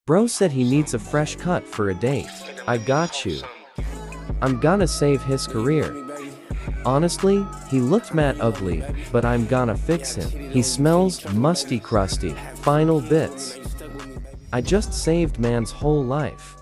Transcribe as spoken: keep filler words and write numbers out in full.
Bro said he needs a fresh cut for a date. I got you. I'm gonna save his career. Honestly, he looked mad ugly, but I'm gonna fix him. He smells musty crusty. Final bits. I just saved man's whole life.